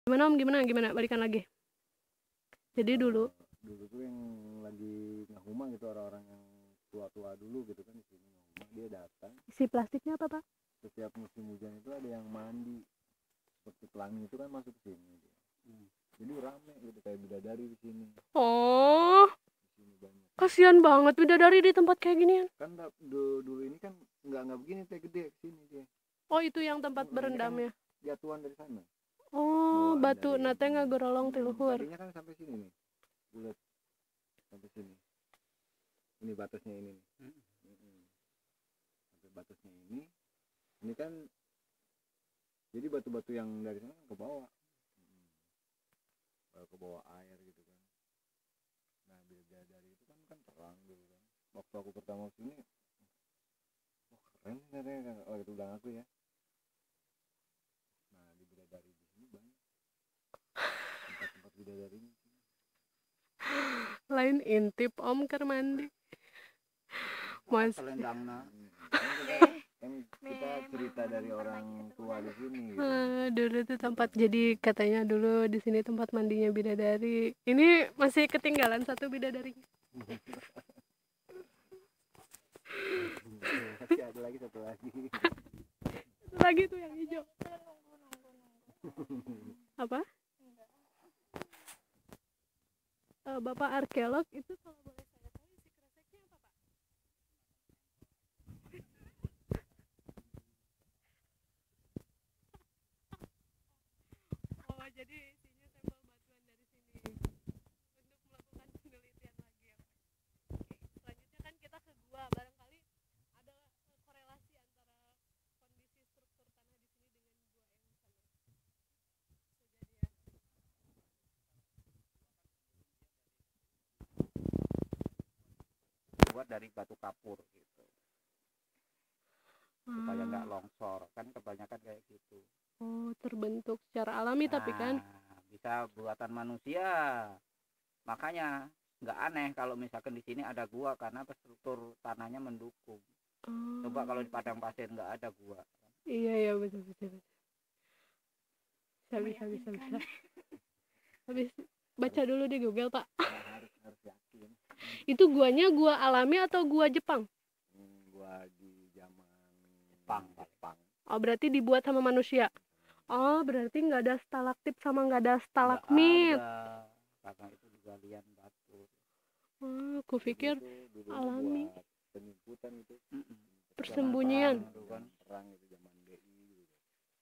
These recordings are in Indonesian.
Gimana Om? Gimana? Balikan lagi. Jadi dulu tuh yang lagi ngehuma gitu, orang-orang yang tua-tua dulu gitu kan di sini ngehuma, dia datang. isi plastiknya apa Pak? Setiap musim hujan itu ada yang mandi, seperti pelangi itu kan masuk ke sini. Jadi rame gitu kayak bidadari di sini. Oh, Di sini banyak. kasihan banget bidadari di tempat kayak ginian. Kan dulu ini kan nggak begini teh, gede sini dia. Oh, itu yang tempat berendamnya. Kan jatuhan dari sana. Oh, Bawaan batu dari- nate ngagorolong ti luhur. Tadinya kan sampai sini nih, bulat sampai sini. Ini batasnya ini nih. Sampai batasnya ini. Ini kan jadi batu-batu yang dari sana ke bawah. Ke bawah air gitu kan. Nah, dari itu kan terang dulu kan. Waktu aku pertama sini, wah keren katanya kalau itu bilang aku ya. Nah, di bidadari di sini banyak tempat-tempat bidadarinya. Lain intip Om keur mandi. Mas Selendangna. Kan kita cerita dari orang tua di sini gitu. dulu tuh tempat, jadi katanya dulu di sini tempat mandinya bidadari. Ini masih ketinggalan satu bidadarinya. Masih ada lagi satu lagi. Satu lagi tuh yang hijau. Apa? Bapak arkeolog itu kalau boleh saya tahu isi kreseknya apa Pak? Oh, jadi isinya sampel batuan dari sini untuk melakukan penelitian lagi ya Pak. Oke, selanjutnya kan kita ke gua, barangkali ada korelasi antara kondisi struktur tanah di sini dengan gua yang sana. Bisa jadi ya. Buat dari batu kapur gitu, supaya nggak longsor, kan kebanyakan kayak gitu. Oh, terbentuk secara alami tapi kan Bisa buatan manusia, makanya nggak aneh kalau misalkan di sini ada gua, karena struktur tanahnya mendukung. Coba kalau di padang pasir nggak ada gua. Iya betul. Bisa. Habis baca dulu di Google Pak. harus yakin. Itu guanya gua alami atau gua Jepang? Gua di zaman Jepang. Oh, berarti dibuat sama manusia. Oh, berarti nggak ada stalaktit sama nggak ada stalagmit. Nggak ada, karena itu galian batu. Oh, aku pikir dulu alami. buat penjemputan itu. Persembunyian. Perang itu zaman DI gitu.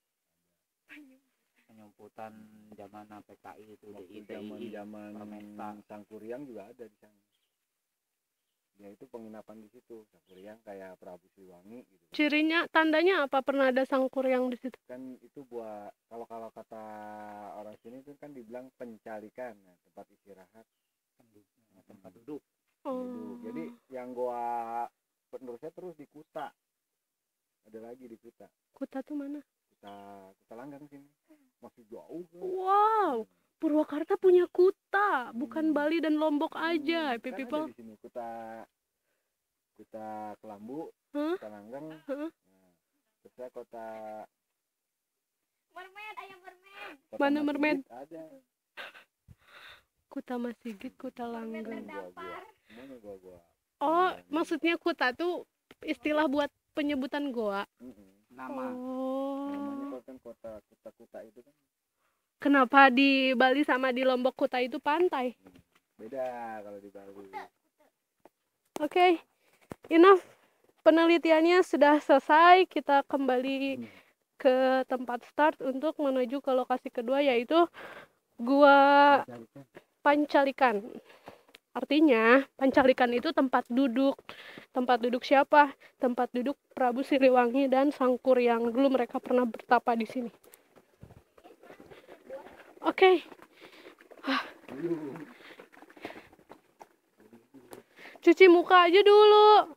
Penyumputan zaman PKI itu, Zaman Sangkuriang juga ada di sana. Ya itu penginapan di situ, Sangkuriang kayak Prabu Siliwangi gitu. Cirinya, tandanya apa pernah ada sangkuriang di situ? Kan itu buat kalau kata orang sini itu kan dibilang pencalikan, nah, tempat istirahat, tempat duduk. Oh. Jadi yang gua penerusnya terus di Kuta. Ada lagi di Kuta. Kuta tuh mana? Kuta Langgang sini. Masih jauh kan. Wow, Purwakarta punya kuta, bukan Bali dan Lombok aja, Kan people. ada di sini Kuta Kelambu, Kuta Langgang. Huh? Nah, terus Kota Mermaid, ayam mermaid. Mana mermaid? Ada. Kuta Masigit, Kuta Mermaid Langgang. terdampar. Semuanya gua. Oh, maksudnya kuta tuh istilah buat penyebutan goa. Nama. Oh. Namanya kan Kuta itu kan. Kenapa di Bali sama di Lombok kuta itu pantai? Beda kalau di Bali. Oke, enough. Penelitiannya sudah selesai. Kita kembali ke tempat start untuk menuju ke lokasi kedua, yaitu Gua Pancalikan. Artinya Pancalikan itu tempat duduk. Tempat duduk siapa? Tempat duduk Prabu Siliwangi dan Sangkuriang. Dulu mereka pernah bertapa di sini. Oke. Cuci muka aja dulu.